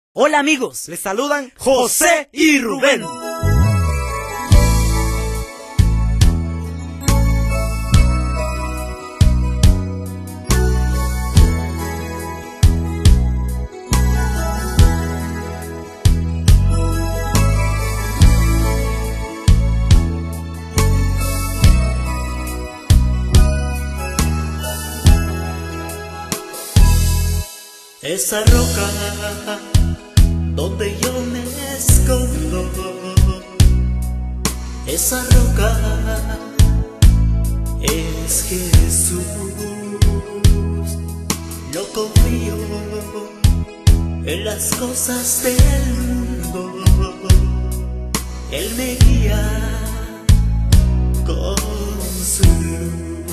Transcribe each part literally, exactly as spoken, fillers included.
Hola amigos, les saludan José y Rubén. Esa roca donde yo me escondo, esa roca es Jesús. No confío en las cosas del mundo, Él me guía con su luz.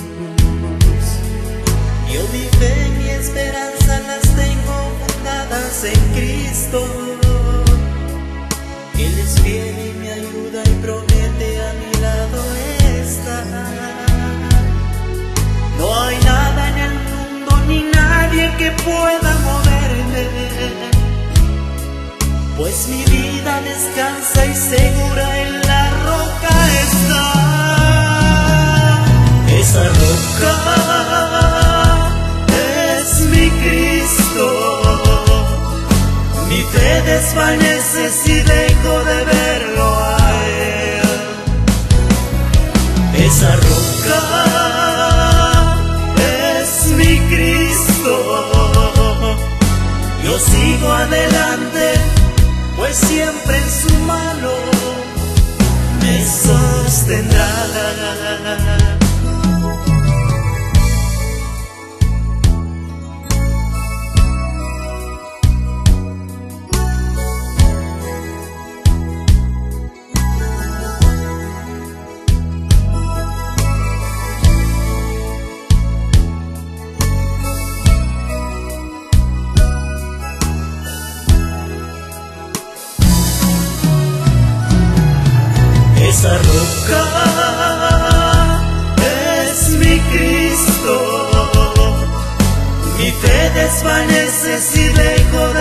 Yo mi fe, mi esperanza las tengo fundadas en Cristo. Él es fiel y me ayuda y promete a mi lado estar. No hay nada en el mundo ni nadie que pueda moverme, pues mi vida descansa y segura en la roca está. Esa roca mi fe desvanece si dejo de verlo a Él. Esa roca es mi Cristo. Yo sigo adelante, pues siempre en su mano me sostendrá. Esa roca es mi Cristo. Mi fe desvanece si dejo de